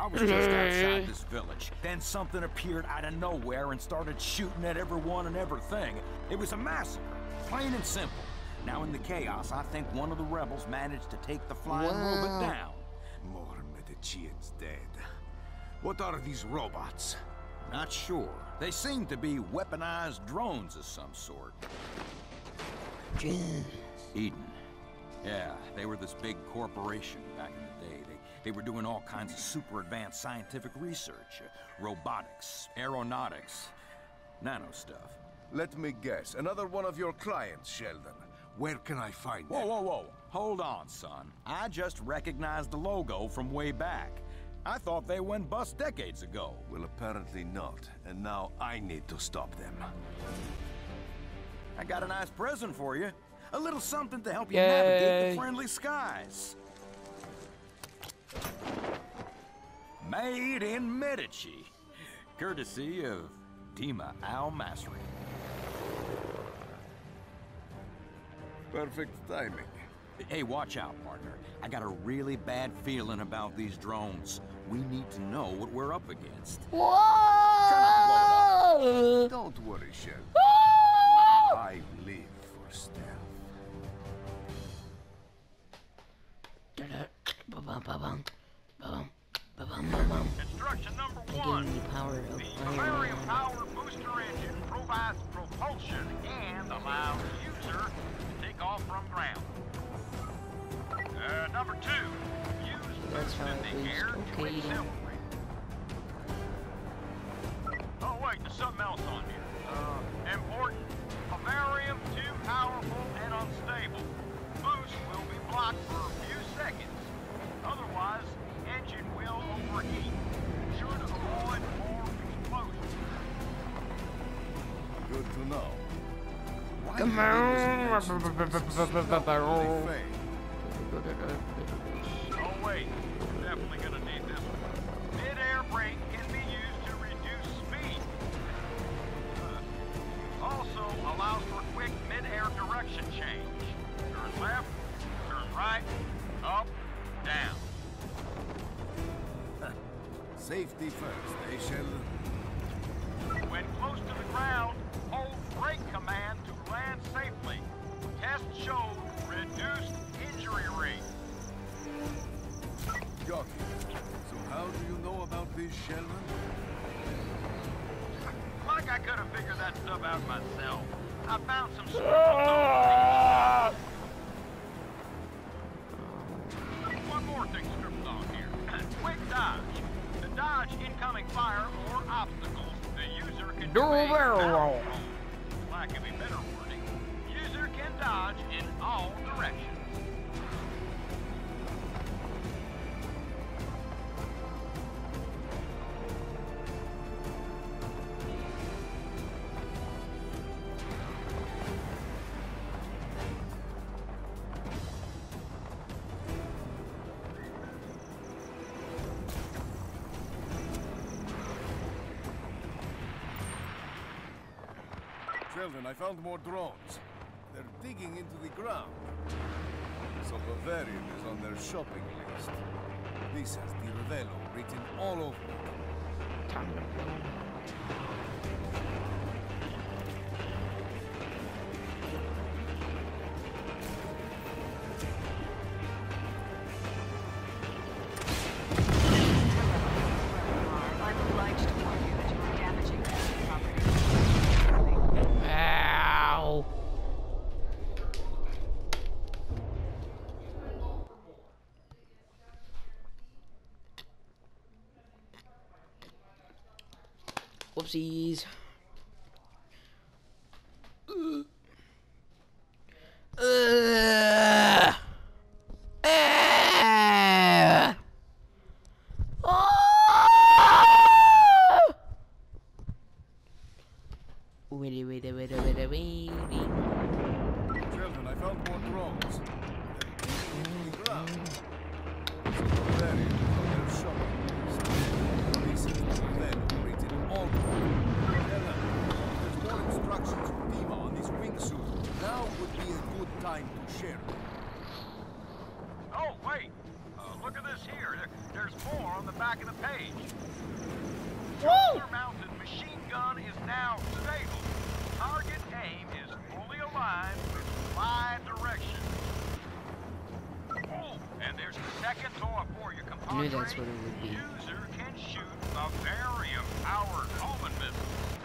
was just outside this village. Then something appeared out of nowhere and started shooting at everyone and everything. It was a massacre, plain and simple. Now in the chaos, I think one of the rebels managed to take the flying robot down. More Medicians dead. What are these robots? Not sure. They seem to be weaponized drones of some sort. Eden. Yeah, they were this big corporation back in the day. They were doing all kinds of super advanced scientific research. Robotics, aeronautics, nano stuff. Let me guess. Another one of your clients, Sheldon. Where can I find Whoa, them? whoa, whoa. Hold on, son. I just recognized the logo from way back. I thought they went bust decades ago. Well, apparently not. And now I need to stop them. I got a nice present for you. A little something to help you navigate the friendly skies. Made in Medici. Courtesy of Dima Al-Masri. Perfect timing. Hey, watch out, partner. I got a really bad feeling about these drones. We need to know what we're up against. Whoa! Don't worry, Sheldon. I live for stealth. Construction number I one. give you the power of The Iron barium Man. power booster engine provides propulsion and allows user to take off from ground. Number two. Use That's boost how in it the air boosts. to Okay, then. accelerate. Oh wait, there's something else on here. Important. Barium too powerful and unstable. Boost will be blocked for a few seconds. Otherwise, engine will overheat. Should avoid more explosions. Good to know. Why Come are on. Oh wait, we're definitely gonna need this one. Mid-air brake can be used to reduce speed. Also allows for quick mid-air direction change. Turn left, turn right, up, down. Safety first, eh, Sheldon? When close to the ground, hold brake command to land safely. Tests showed reduced injury rate. Got it. So how do you know about this, Sheldon? Like I could have figured that stuff out myself. I found some One more thing scripted on here. Quick dodge. To dodge incoming fire or obstacles, the user can do a barrel. Lack of a better wording, user can dodge in all directions. Sheldon, I found more drones. They're digging into the ground. So Bavarian is on their shopping list. This has Di Ravello written all over it. I'm obliged to warn you that you are damaging property. Ow! Whoopsies. Wait. Sheldon, I found more drones. They're digging into the ground. So Bavarian is on their shopping list. This has Di Ravello written all over it. back of the page. Shoulder-mounted machine gun is now stable. Target aim is fully aligned with wide direction. Oh, and there's the second toy for your compadre. I knew that's what it would be. User can shoot a barium-powered Omen missile.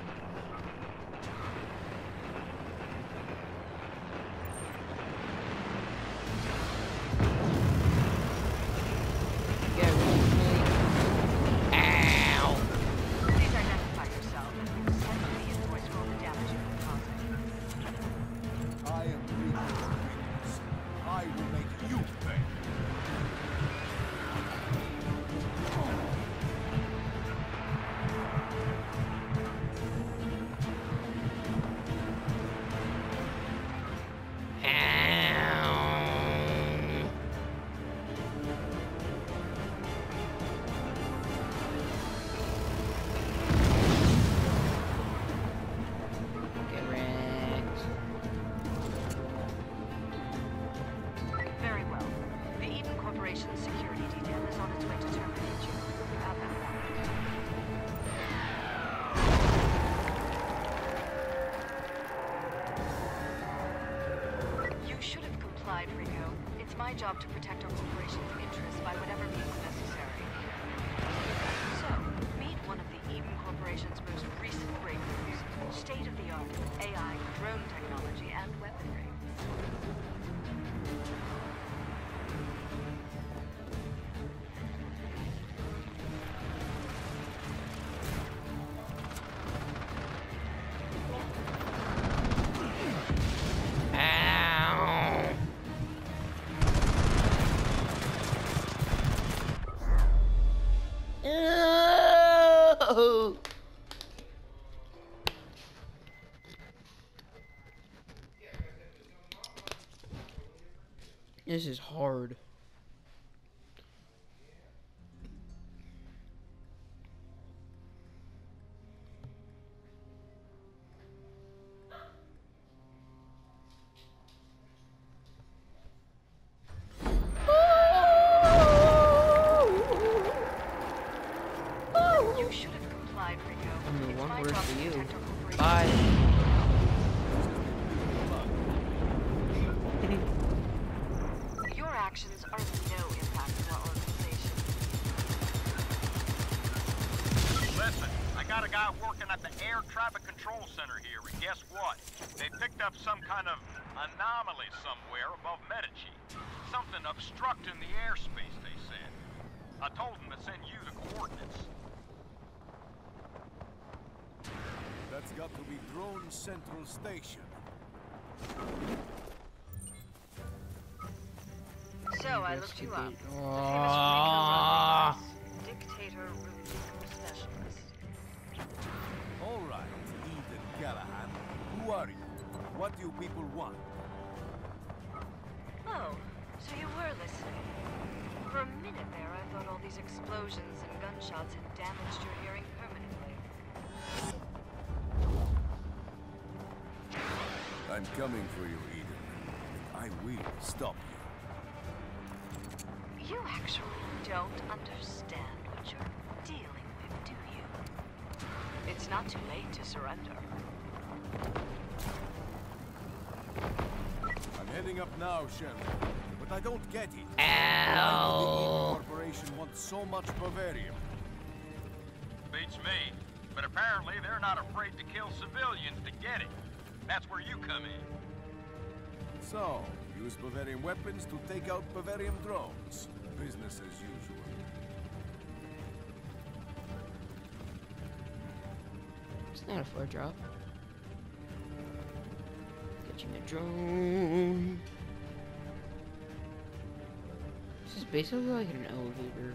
My job to protect our corporation's interests by whatever means necessary. So, meet one of the Eden Corporation's most recent breakthroughs, state-of-the-art AI, drone technology, and weaponry. This is hard. You should have complied, Ringo. Only It's one my word job for to you. protect our corporation. Bye. Your actions are of no impact on our organization. Listen, I got a guy working at the Air Traffic Control Center here, and guess what? They picked up some kind of anomaly somewhere above Medici. Something obstructing the airspace, they said. I told them to send you the coordinates. That's got to be Drone Central Station. So I looked you up. Investigate. The famous Rico Rodriguez, dictator removal specialist. All right, Eden Callahan. Who are you? What do you people want? Oh, so you were listening. For a minute there, I thought all these explosions and gunshots had damaged your hearing permanently. I'm coming for you, Eden. I will stop you. You actually don't understand what you're dealing with, do you? It's not too late to surrender. I'm heading up now, Sheriff. But I don't get it. Ow. Why would the Eden Corporation want so much Bavarium? Beats me. But apparently they're not afraid to kill civilians to get it. That's where you come in. So, use Bavarian weapons to take out Bavarian drones. Business as usual. It's not a far drop. Catching a drone. This is basically like an elevator.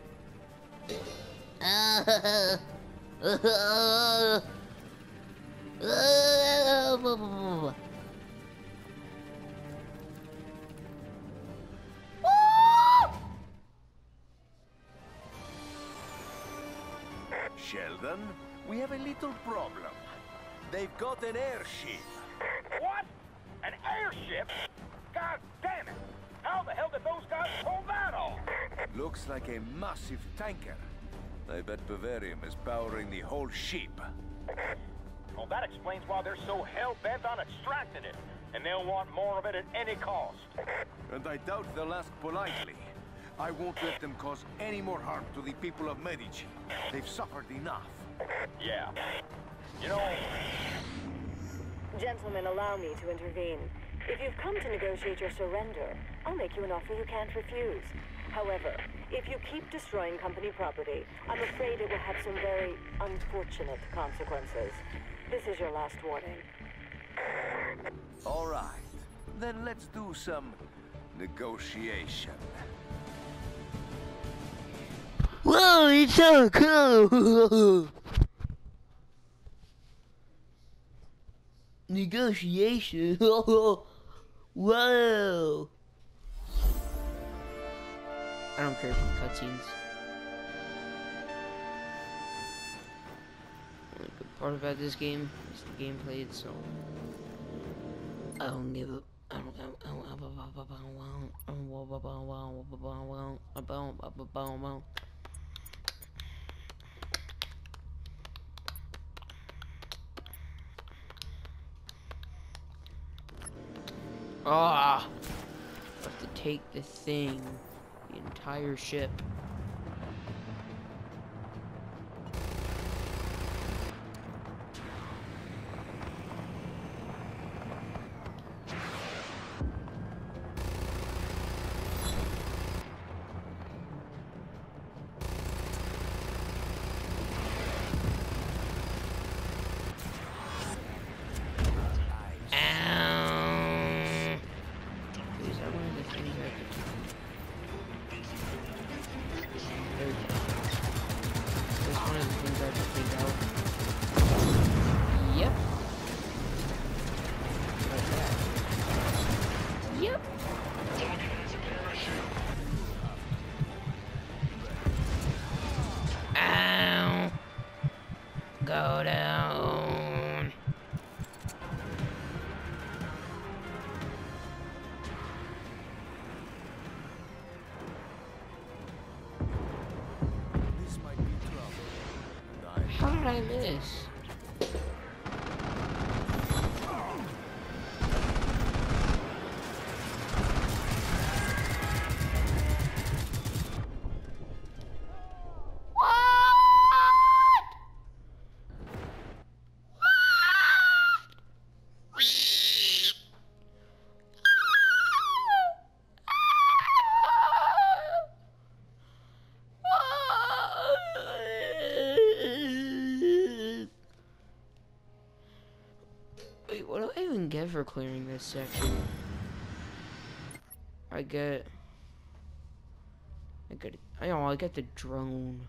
Sheldon, we have a little problem. They've got an airship. What? An airship? God damn it! How the hell did those guys pull that off? Looks like a massive tanker. I bet Bavarium is powering the whole ship. Well, that explains why they're so hell-bent on extracting it, and they'll want more of it at any cost. And I doubt they'll ask politely. I won't let them cause any more harm to the people of Medici. They've suffered enough. Yeah. You know, Gentlemen, allow me to intervene. If you've come to negotiate your surrender, I'll make you an offer you can't refuse. However, if you keep destroying company property, I'm afraid it will have some very unfortunate consequences. This is your last warning. All right. Then let's do some negotiation. Whoa, it's so cool! Negotiation. Whoa! I don't care for cutscenes. The only good part about this game is the gameplay itself. I don't give a. I don't. Ah! I have to take the thing, the entire ship. Go down. This might be trouble. How did I miss? Wait, what do I even get for clearing this section? I get the drone.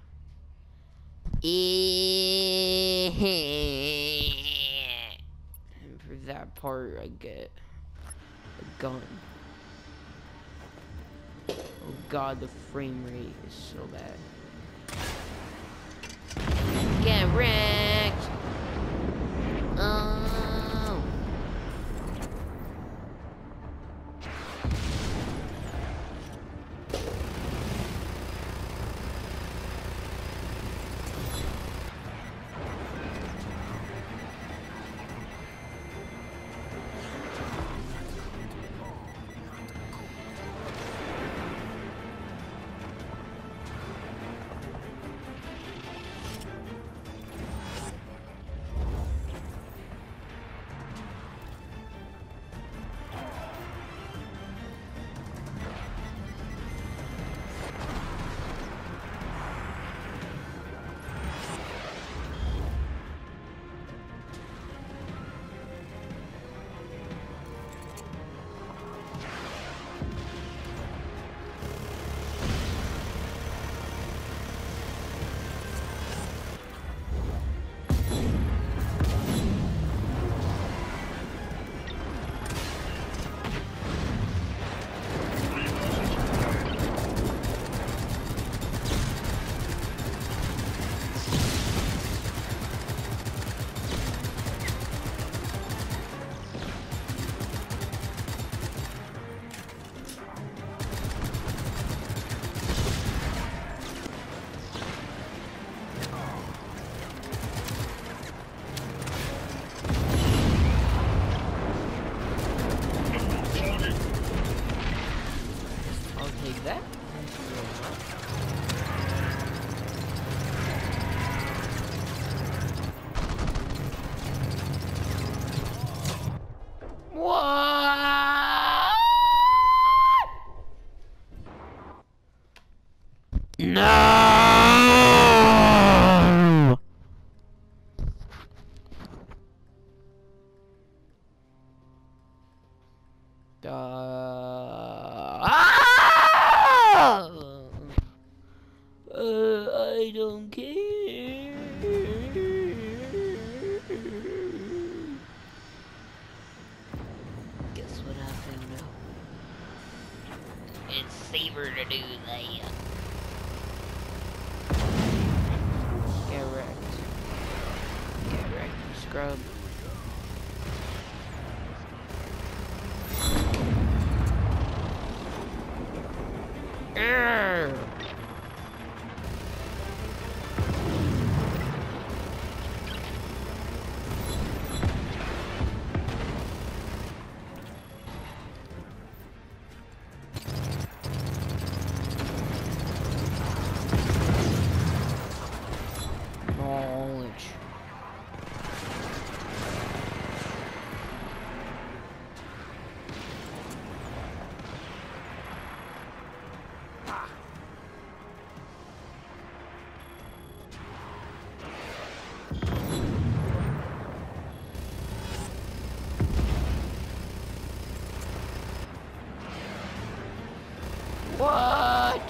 And for that part, I get a gun. Oh god, the frame rate is so bad. Get wrecked! Oh. I don't care. Guess what I found out? It's safer to do that. Get wrecked. Get wrecked, you scrub. Arrgh. Knowledge. What?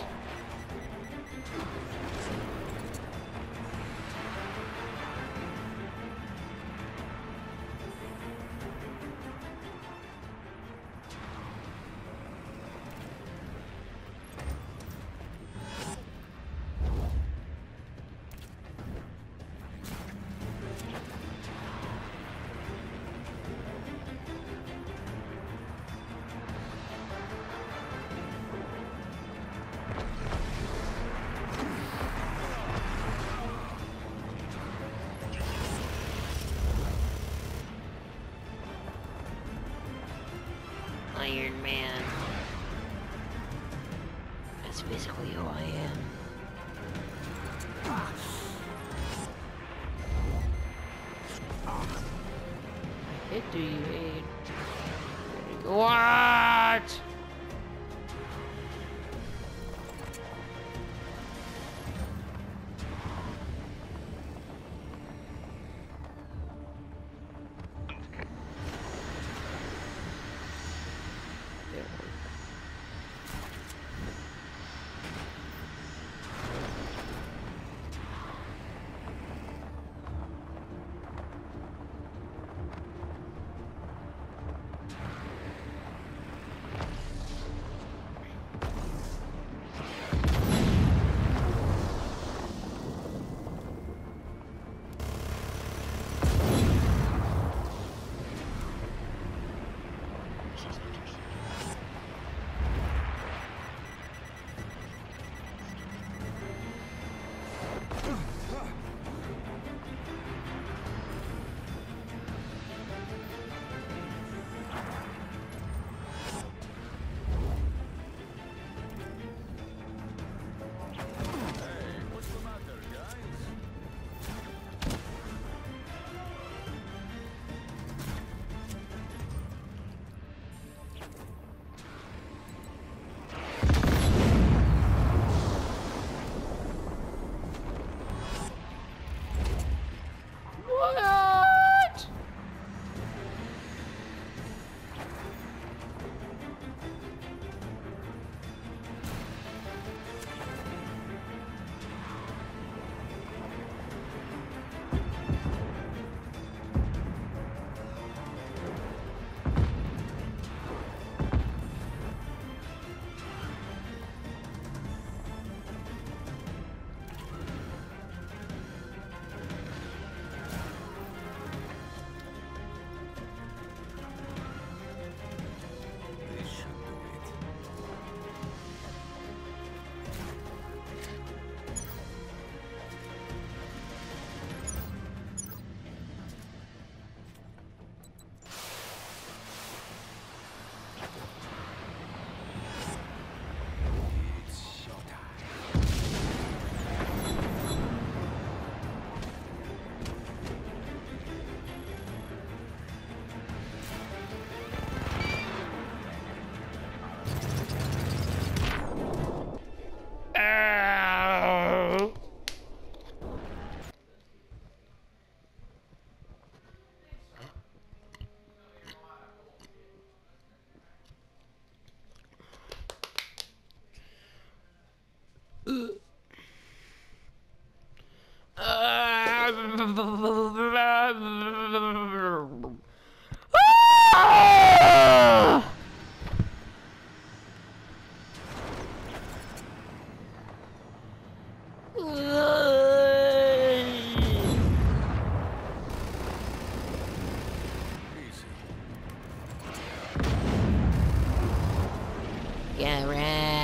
Iron Man. That's basically who I am. Hit do you hate? What? Get right.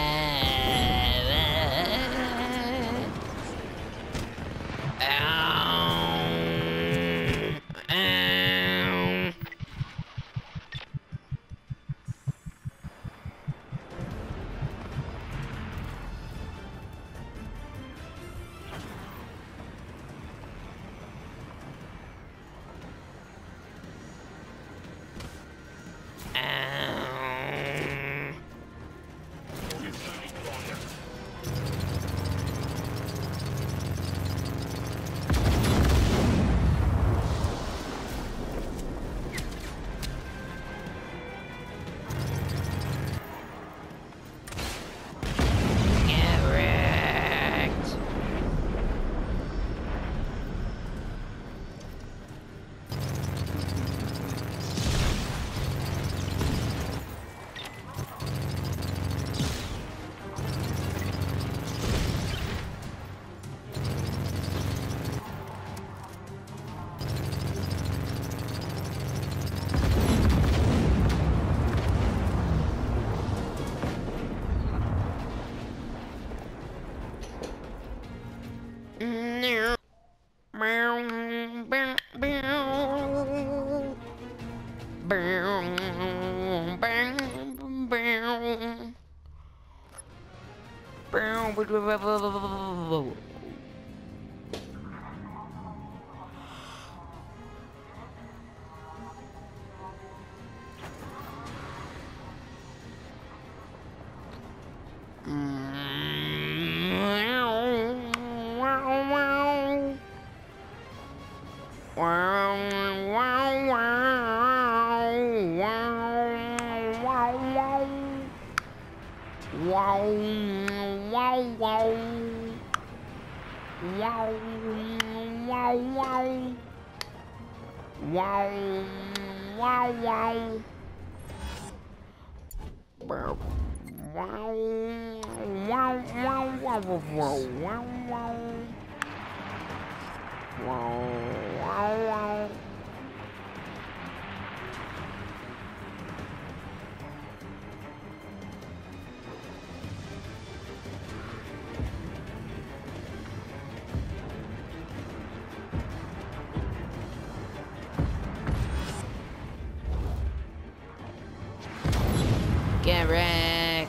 Get wrecked.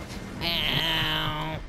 Ow.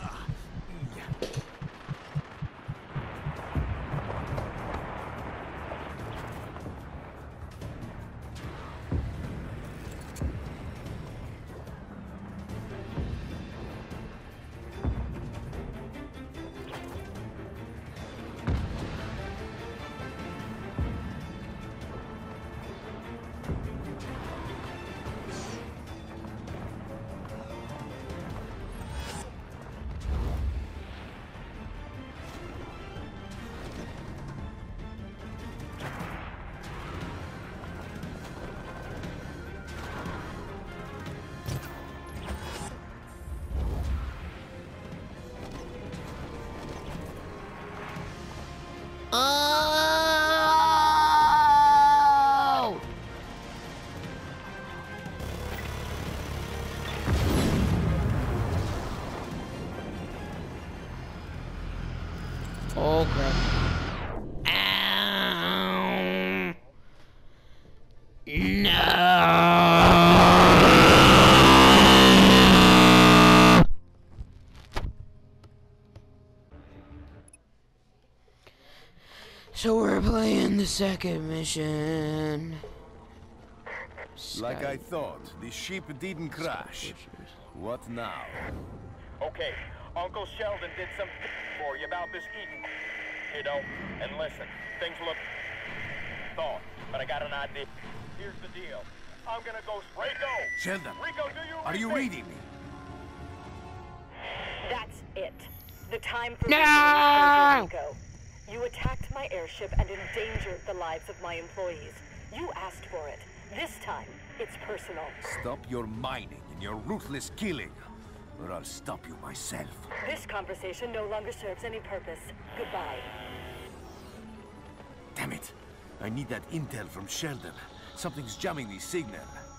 Oh! Oh, crap. Ow! No! So we're playing the second mission. Like I thought, the ship didn't crash. What now? Okay, Uncle Sheldon did some for you about this Eden, you know, and listen, things look thought, but I got an idea. Here's the deal. I'm gonna go Rico! Sheldon, Rico, do you are you reading me? That's it. The time for No! Rico. You attacked my airship and endangered the lives of my employees. You asked for it. This time, it's personal. Stop your mining and your ruthless killing, or I'll stop you myself. This conversation no longer serves any purpose. Goodbye. Damn it! I need that intel from Sheldon. Something's jamming the signal.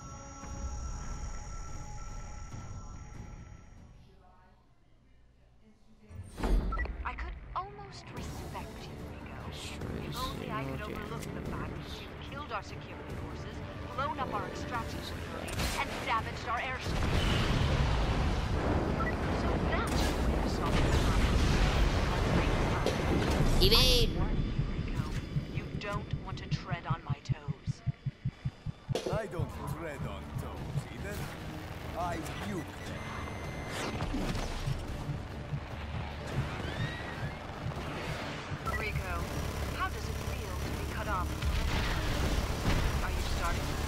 I could almost respect you, Rico. If only I could overlook the fact that you killed our security forces, blown up our extraction facility, and damaged our airship. So that's your way of solving the problem. Evade! Rico, you don't want to tread on my toes. I don't tread on toes, either. I nuke them. Rico, how does it feel to be cut off? Are you starting to